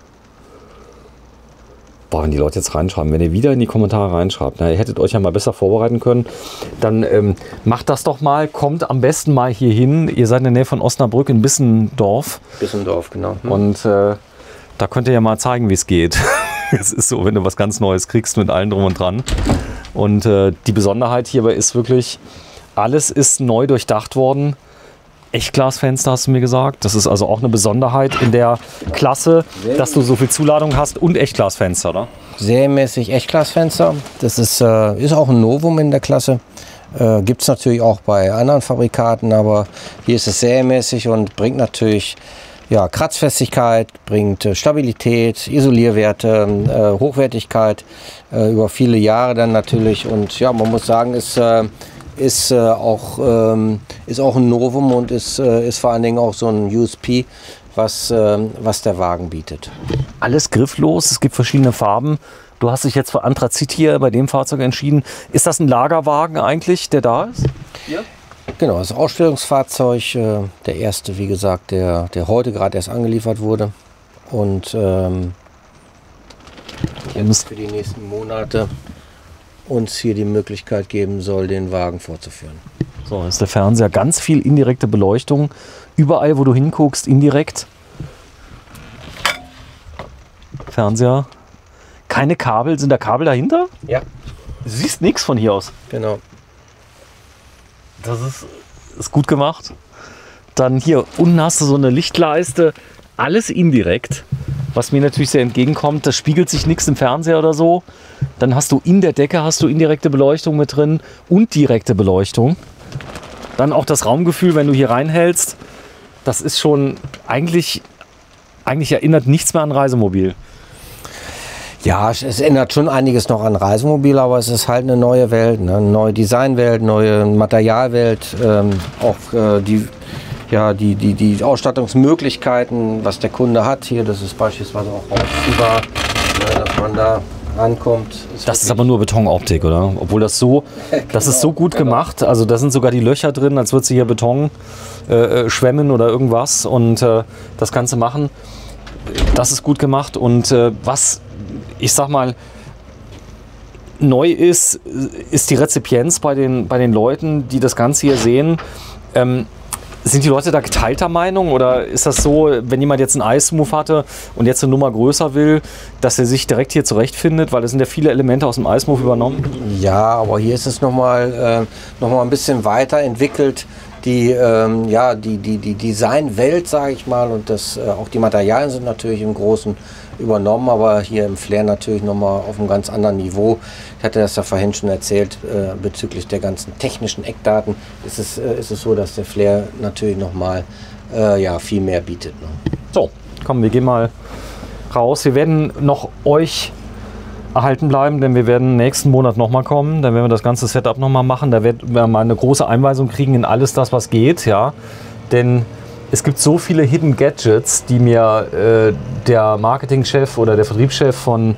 Boah, wenn die Leute jetzt reinschreiben, wenn ihr wieder in die Kommentare reinschreibt, na, ihr hättet euch ja mal besser vorbereiten können, dann macht das doch mal, kommt am besten mal hier hin. Ihr seid in der Nähe von Osnabrück in Bissendorf. Bissendorf, genau. Und da könnt ihr ja mal zeigen, wie es geht. Es ist so, wenn du was ganz Neues kriegst mit allem drum und dran. Und die Besonderheit hierbei ist wirklich, alles ist neu durchdacht worden. Echtglasfenster hast du mir gesagt. Das ist also auch eine Besonderheit in der Klasse, dass du so viel Zuladung hast und Echtglasfenster, oder? Serienmäßig Echtglasfenster. Das ist auch ein Novum in der Klasse. Gibt es natürlich auch bei anderen Fabrikaten, aber hier ist es serienmäßig und bringt natürlich Kratzfestigkeit, bringt Stabilität, Isolierwerte, Hochwertigkeit über viele Jahre dann natürlich. Und ja, man muss sagen, ist auch ein Novum und ist vor allen Dingen auch so ein USP, was der Wagen bietet. Alles grifflos, es gibt verschiedene Farben. Du hast dich jetzt für Anthrazit hier bei dem Fahrzeug entschieden. Ist das ein Lagerwagen eigentlich, der da ist? Ja. Genau, das Ausstellungsfahrzeug, der erste, wie gesagt, der heute gerade erst angeliefert wurde. Und jetzt für die nächsten Monate uns hier die Möglichkeit geben soll, den Wagen vorzuführen. So, ist der Fernseher, ganz viel indirekte Beleuchtung. Überall, wo du hinguckst, indirekt. Fernseher. Keine Kabel. Sind da Kabel dahinter? Ja. Du siehst nichts von hier aus. Genau. Das ist gut gemacht. Dann hier unten hast du so eine Lichtleiste. Alles indirekt. Was mir natürlich sehr entgegenkommt, da spiegelt sich nichts im Fernseher oder so. Dann hast du in der Decke indirekte Beleuchtung mit drin und direkte Beleuchtung. Dann auch das Raumgefühl, wenn du hier reinhältst. Das ist schon eigentlich erinnert nichts mehr an Reisemobil. Ja, es ändert schon einiges noch an Reisemobil, aber es ist halt eine neue Welt, ne? Eine neue Designwelt, neue Materialwelt, auch die Ausstattungsmöglichkeiten, was der Kunde hat hier, das ist beispielsweise auch rausziehbar, dass man da rankommt. Das ist aber nur Betonoptik, oder? Obwohl das ist so gut gemacht, also da sind sogar die Löcher drin, als würdest du hier Beton schwemmen oder irgendwas und das Ganze machen. Das ist gut gemacht und was, ich sag mal, neu ist die Rezipienz bei den Leuten, die das Ganze hier sehen. Sind die Leute da geteilter Meinung oder ist das so, wenn jemand jetzt einen iSmooth hatte und jetzt eine Nummer größer will, dass er sich direkt hier zurechtfindet, weil es sind ja viele Elemente aus dem iSmooth übernommen? Ja, aber hier ist es noch mal ein bisschen weiterentwickelt. Die Designwelt, sage ich mal, und auch die Materialien sind natürlich im Großen übernommen, aber hier im Flair natürlich nochmal auf einem ganz anderen Niveau. Ich hatte das ja vorhin schon erzählt, bezüglich der ganzen technischen Eckdaten ist es so, dass der Flair natürlich nochmal viel mehr bietet. Ne? So, komm, wir gehen mal raus. Wir werden noch euch erhalten bleiben, denn wir werden nächsten Monat nochmal kommen. Dann werden wir das ganze Setup nochmal machen. Da werden wir mal eine große Einweisung kriegen in alles das, was geht. Ja? Denn es gibt so viele Hidden Gadgets, die mir der Marketingchef oder der Vertriebschef von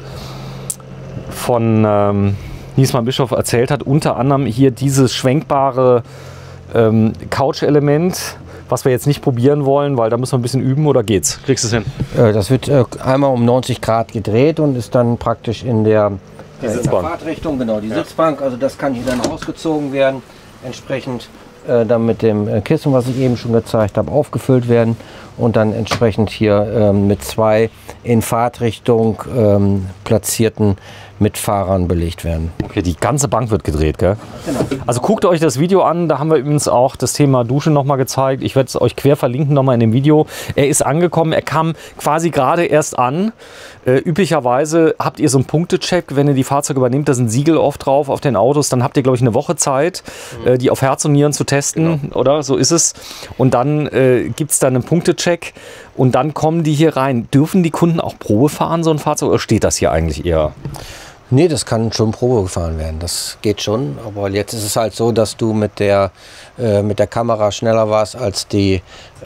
Niesmann Bischoff erzählt hat. Unter anderem hier dieses schwenkbare Couch-Element, was wir jetzt nicht probieren wollen, weil da müssen wir ein bisschen üben, oder geht's? Kriegst du es hin? Das wird einmal um 90 Grad gedreht und ist dann praktisch in der Fahrtrichtung, genau, die Sitzbank. Also das kann hier dann ausgezogen werden, entsprechend dann mit dem Kissen, was ich eben schon gezeigt habe, aufgefüllt werden und dann entsprechend hier mit zwei in Fahrtrichtung platzierten Mitfahrern belegt werden. Okay, die ganze Bank wird gedreht, gell? Genau. Also guckt euch das Video an, da haben wir übrigens auch das Thema Dusche nochmal gezeigt. Ich werde es euch quer verlinken nochmal in dem Video. Er ist angekommen, er kam quasi gerade erst an. Üblicherweise habt ihr so einen Punktecheck, wenn ihr die Fahrzeuge übernehmt, da sind Siegel oft drauf auf den Autos, dann habt ihr, glaube ich, eine Woche Zeit, die auf Herz und Nieren zu testen, genau. Oder? So ist es. Und dann gibt es dann einen Punktecheck und dann kommen die hier rein. Dürfen die Kunden auch Probe fahren, so ein Fahrzeug, oder steht das hier eigentlich eher? Nee, das kann schon Probe gefahren werden, das geht schon. Aber jetzt ist es halt so, dass du mit der Kamera schneller warst als die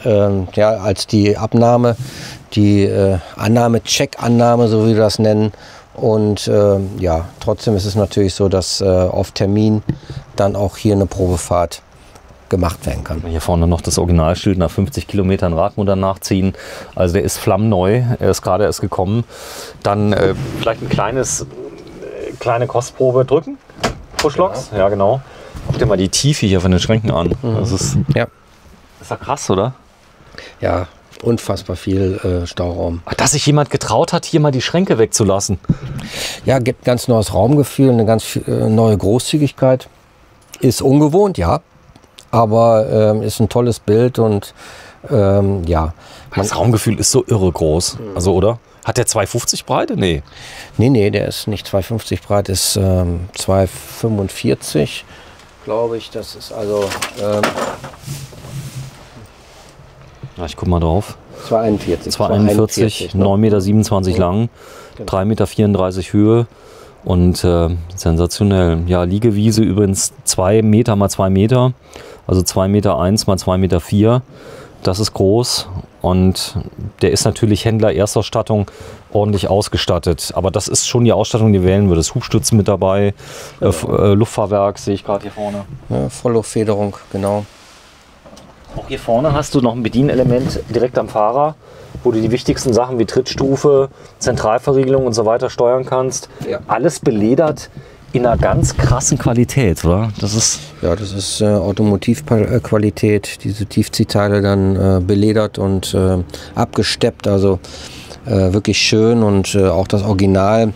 Abnahme, die Check-Annahme, so wie wir das nennen. Und trotzdem ist es natürlich so, dass auf Termin dann auch hier eine Probefahrt gemacht werden kann. Hier vorne noch das Originalschild, nach 50 Kilometern Radmutter nachziehen. Also der ist flammneu, er ist gerade erst gekommen. Dann vielleicht ein kleine Kostprobe drücken. Pushloks, ja genau. Guck dir mal die Tiefe hier von den Schränken an. Das ist ja krass, oder? Ja, unfassbar viel Stauraum. Ach, dass sich jemand getraut hat, hier mal die Schränke wegzulassen. Ja, gibt ganz neues Raumgefühl, eine ganz neue Großzügigkeit. Ist ungewohnt, ja, aber ist ein tolles Bild und das Raumgefühl ist so irre groß, also oder? Hat der 2,50 Breite? Nee. Nee, der ist nicht 2,50 breit, ist 2,45, glaube ich. Das ist also... ich guck mal drauf. 2,41. 2,41, 9,27 Meter lang, genau. 3,34 Meter Höhe und sensationell. Ja, Liegewiese übrigens 2 Meter mal 2 Meter, also 2,1 Meter mal 2,4 Meter. das ist groß und der ist natürlich Händler Erstausstattung ordentlich ausgestattet. Aber das ist schon die Ausstattung, die wählen würde. Das Hubstützen mit dabei, Luftfahrwerk sehe ich gerade hier vorne. Ja, Vollluftfederung, genau. Auch hier vorne hast du noch ein Bedienelement direkt am Fahrer, wo du die wichtigsten Sachen wie Trittstufe, Zentralverriegelung und so weiter steuern kannst. Ja. Alles beledert in einer ganz krassen Qualität, oder? Das ist Automotivqualität, diese Tiefziehteile dann beledert und abgesteppt, also wirklich schön und auch das Original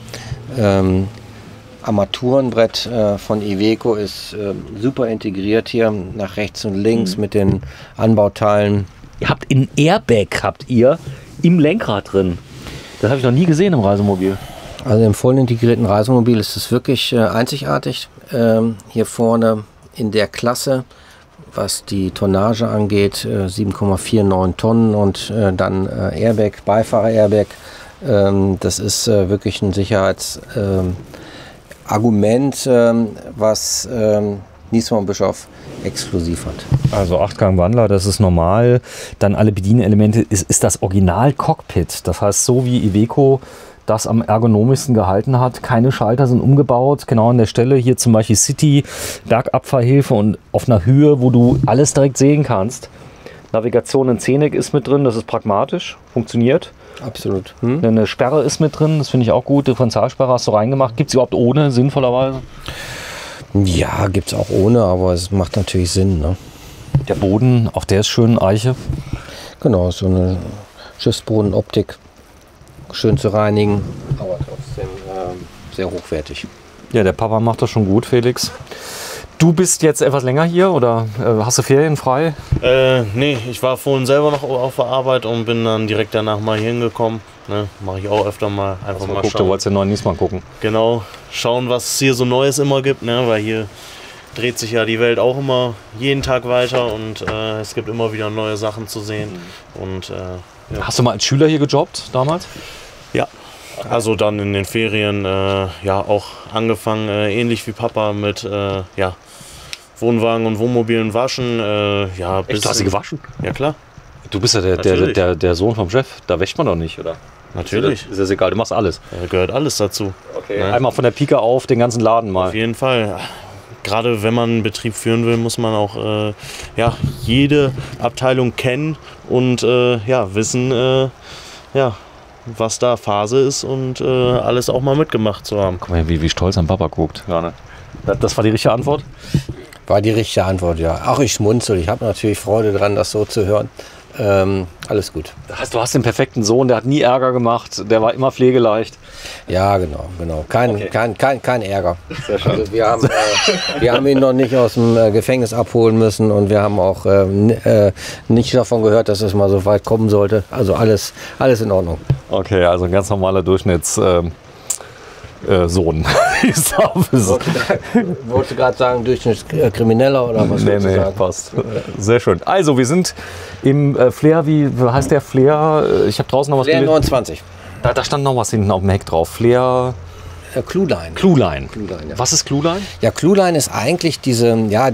Armaturenbrett von Iveco ist super integriert hier nach rechts und links mit den Anbauteilen. Ihr habt ein Airbag im Lenkrad drin. Das habe ich noch nie gesehen im Reisemobil. Also im voll integrierten Reisemobil ist es wirklich einzigartig. Hier vorne in der Klasse, was die Tonnage angeht, 7,49 Tonnen und dann Airbag, Beifahrer-Airbag. Das ist wirklich ein Sicherheitsargument, was Niesmann Bischoff exklusiv hat. Also 8-Gang-Wandler, das ist normal. Dann alle Bedienelemente ist das Original-Cockpit. Das heißt, so wie Iveco das am ergonomischsten gehalten hat. Keine Schalter sind umgebaut. Genau an der Stelle hier zum Beispiel City, Bergabfahrhilfe und auf einer Höhe, wo du alles direkt sehen kannst. Navigation in Scenic ist mit drin, das ist pragmatisch, funktioniert. Absolut. Eine Sperre ist mit drin, das finde ich auch gut. Differentialsperre hast du reingemacht. Gibt es überhaupt ohne, sinnvollerweise? Ja, gibt es auch ohne, aber es macht natürlich Sinn. Ne? Der Boden, auch der ist schön, Eiche. Genau, so eine Schiffsbodenoptik. Schön zu reinigen, aber trotzdem sehr hochwertig. Ja, der Papa macht das schon gut, Felix. Du bist jetzt etwas länger hier oder hast du Ferien frei? Nee, ich war vorhin selber noch auf der Arbeit und bin dann direkt danach mal hier hingekommen. Ne, mache ich auch öfter mal. Einfach mal schauen. Du wolltest den neuen Niesmann gucken. Genau, schauen, was es hier so Neues immer gibt, ne? Weil hier dreht sich ja die Welt auch immer jeden Tag weiter und es gibt immer wieder neue Sachen zu sehen. Und, ja. Hast du mal als Schüler hier gejobbt damals? Ja, also dann in den Ferien ja auch angefangen, ähnlich wie Papa mit ja, Wohnwagen und Wohnmobilen waschen. Ja, Echt, du hast sie gewaschen? Ja, klar. Du bist ja der Sohn vom Chef, da wäscht man doch nicht, oder? Natürlich. Ist das egal, du machst alles. Gehört alles dazu. Okay. Ne? Einmal von der Pike auf den ganzen Laden mal. Auf jeden Fall. Gerade wenn man einen Betrieb führen will, muss man auch ja, jede Abteilung kennen und ja, wissen, ja, was da Phase ist und alles auch mal mitgemacht zu haben. Guck mal, wie stolz ein Papa guckt. Ja, ne? Das war die richtige Antwort? War die richtige Antwort, ja. Auch ich schmunzel. Ich habe natürlich Freude dran, das so zu hören. Alles gut. Du hast den perfekten Sohn, der hat nie Ärger gemacht, der war immer ppflegeleicht. Ja, genau. Kein Ärger. Also wir haben ihn noch nicht aus dem Gefängnis abholen müssen und wir haben auch nicht davon gehört, dass es mal so weit kommen sollte. Also alles in Ordnung. Okay, also ein ganz normaler Durchschnittssohn. Sohn. Wolltest du gerade sagen, Durchschnittskrimineller oder was? Nee, passt. Sehr schön. Also, wir sind im Flair, wie heißt der Flair? Ich habe draußen noch was gelesen. Flair 29. Da stand noch was hinten auf dem Heck drauf. Flair. Clueline. Clueline. Ja. Was ist Clueline? Ja, Clueline ist eigentlich diese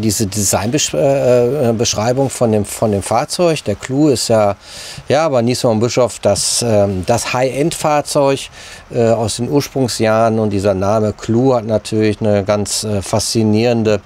Designbeschreibung von dem Fahrzeug. Der Clou ist ja bei Niesmann Bischoff das High-End-Fahrzeug aus den Ursprungsjahren und dieser Name Clou hat natürlich eine ganz faszinierende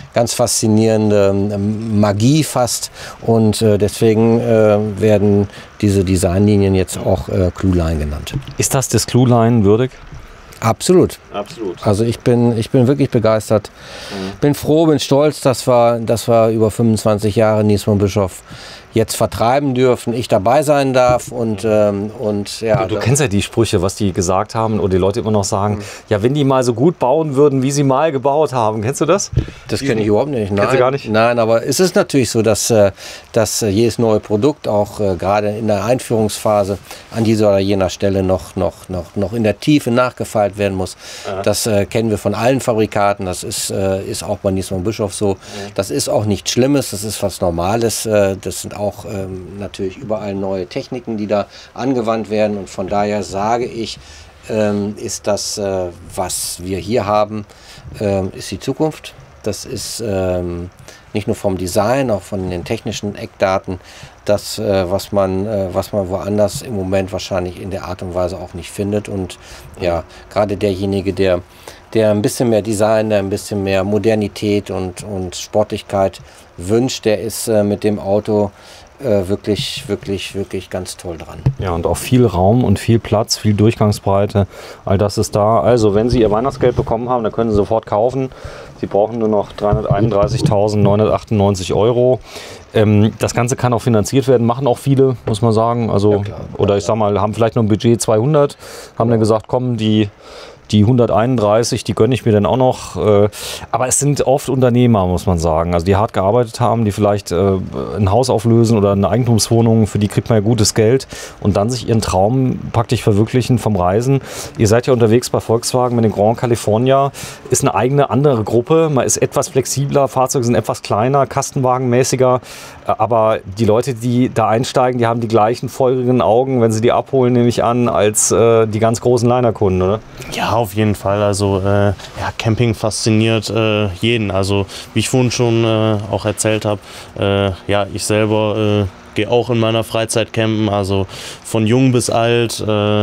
Magie fast und deswegen werden diese Designlinien jetzt auch Clueline genannt. Ist das Clueline würdig? Absolut. Also ich bin wirklich begeistert. Bin froh, bin stolz, dass wir über 25 Jahre Niesmann Bischoff jetzt vertreiben dürfen, ich dabei sein darf und ja. Du kennst ja die Sprüche, was die gesagt haben oder die Leute immer noch sagen, ja, wenn die mal so gut bauen würden, wie sie mal gebaut haben. Kennst du das? Das kenne ich überhaupt nicht. Kennst du gar nicht? Nein, aber es ist natürlich so, dass jedes neue Produkt auch gerade in der Einführungsphase an dieser oder jener Stelle noch in der Tiefe nachgefeilt werden muss. Ja. Das kennen wir von allen Fabrikaten. Das ist auch bei Niesmann Bischoff so. Ja. Das ist auch nichts Schlimmes, das ist was Normales. Das sind auch natürlich überall neue Techniken, die da angewandt werden. Und von daher sage ich, ist das, was wir hier haben, ist die Zukunft. Das ist nicht nur vom Design, auch von den technischen Eckdaten das, was man woanders im Moment wahrscheinlich in der Art und Weise auch nicht findet. Und ja, gerade derjenige, der ein bisschen mehr Design, der ein bisschen mehr Modernität und Sportlichkeit wünscht, der ist mit dem Auto wirklich ganz toll dran. Ja, und auch viel Raum und viel Platz, viel Durchgangsbreite, all das ist da. Also wenn Sie Ihr Weihnachtsgeld bekommen haben, dann können Sie sofort kaufen. Sie brauchen nur noch 331.998 Euro. Das Ganze kann auch finanziert werden, machen auch viele, muss man sagen. Also, ja, klar, oder ich sag mal, haben vielleicht noch ein Budget 200, haben dann gesagt, komm, die 131, die gönne ich mir dann auch noch. Aber es sind oft Unternehmer, muss man sagen. Also die hart gearbeitet haben, die vielleicht ein Haus auflösen oder eine Eigentumswohnung, für die kriegt man ja gutes Geld und dann sich ihren Traum praktisch verwirklichen vom Reisen. Ihr seid ja unterwegs bei Volkswagen mit dem Grand California. Ist eine eigene, andere Gruppe. Man ist etwas flexibler, Fahrzeuge sind etwas kleiner, kastenwagenmäßiger. Aber die Leute, die da einsteigen, die haben die gleichen feurigen Augen, wenn sie die abholen, nehme ich an, als die ganz großen Liner-Kunden, oder? Ja, auf jeden Fall. Also ja, Camping fasziniert jeden. Also wie ich vorhin schon auch erzählt habe, ja, ich selber gehe auch in meiner Freizeit campen. Also von jung bis alt, ja,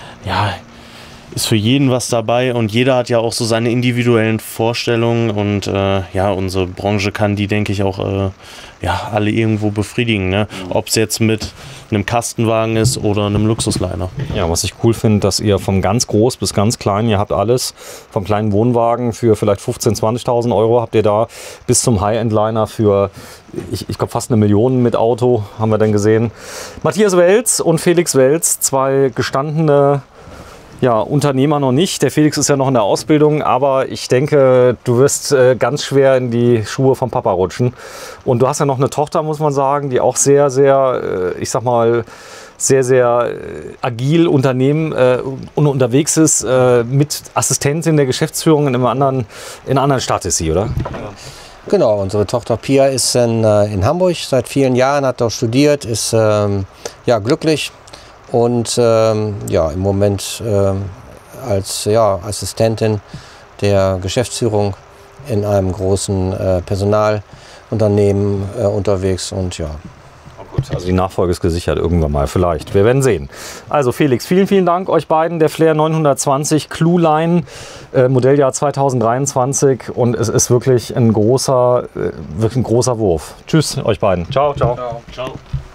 ist für jeden was dabei und jeder hat ja auch so seine individuellen Vorstellungen und ja, unsere Branche kann die, denke ich, auch ja, alle irgendwo befriedigen, ne? Ob es jetzt mit einem Kastenwagen ist oder einem Luxusliner. Ja, was ich cool finde, dass ihr vom ganz groß bis ganz klein, ihr habt alles, vom kleinen Wohnwagen für vielleicht 15.000, 20.000 Euro habt ihr da bis zum High-End-Liner für, ich glaube, fast 1 Million mit Auto, haben wir dann gesehen. Matthias Welz und Felix Welz, zwei gestandene Unternehmer noch nicht. Der Felix ist ja noch in der Ausbildung, aber ich denke, du wirst ganz schwer in die Schuhe vom Papa rutschen. Und du hast ja noch eine Tochter, muss man sagen, die auch sehr, sehr, ich sag mal, sehr, sehr agil unterwegs ist, mit Assistentin der Geschäftsführung in einer anderen Stadt ist sie, oder? Genau, unsere Tochter Pia ist in Hamburg seit vielen Jahren, hat dort studiert, ist ja, glücklich. Und ja, im Moment als Assistentin der Geschäftsführung in einem großen Personalunternehmen unterwegs und ja. Gut, also die Nachfolge ist gesichert irgendwann mal, vielleicht. Wir werden sehen. Also Felix, vielen, vielen Dank euch beiden. Der Flair 920 Clue-Line, Modelljahr 2023 und es ist wirklich ein großer Wurf. Tschüss euch beiden. Ciao, ciao. Ciao. Ciao.